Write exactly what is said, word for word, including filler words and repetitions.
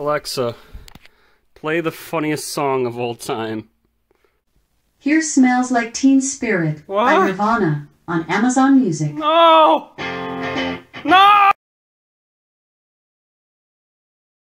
Alexa, play the funniest song of all time. Here Smells Like Teen Spirit What? by Nirvana on Amazon Music. No! No!